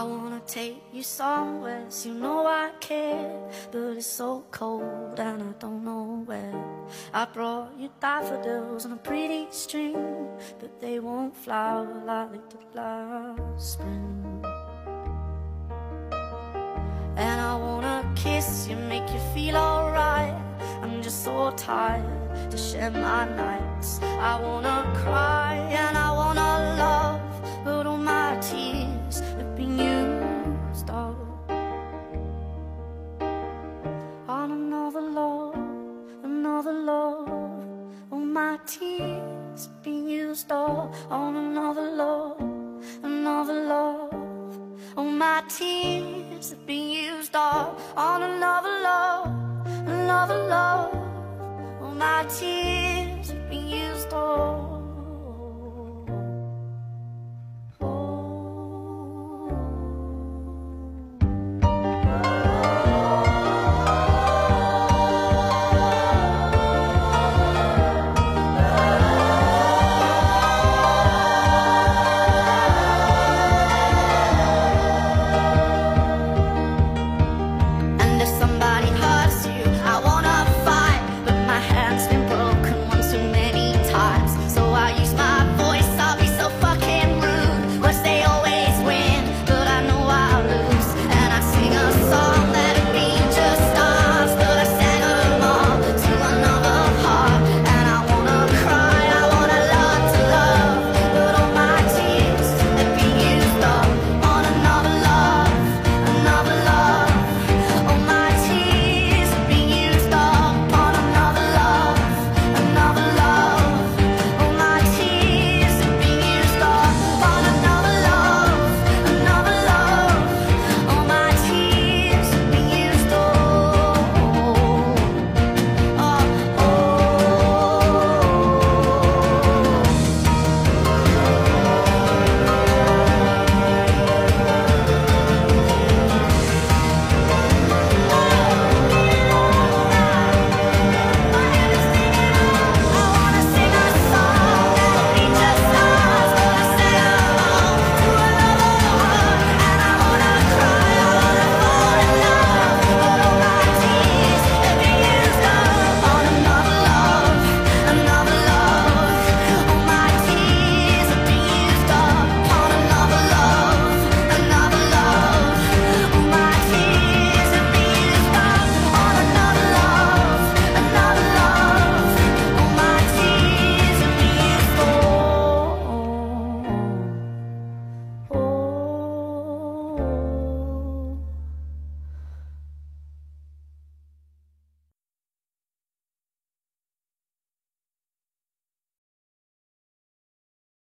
wanna take you somewhere, so you know I care. But it's so cold and I don't know where. I brought you daffodils on a pretty string, but they won't flower like they did last spring. And I wanna kiss you, make you feel alright. I'm just so tired to share my nights. I wanna cry and I wanna love, but all my tears have been used up on another love, another love. All my tears have been used up on another love, another love. All my tears have been used up on another love, another love. All my tears